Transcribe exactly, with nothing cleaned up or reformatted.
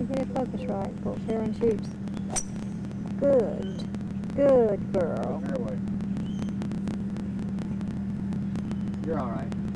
get it focused right. Pull tail and shoots. Good. Good girl. You're all right.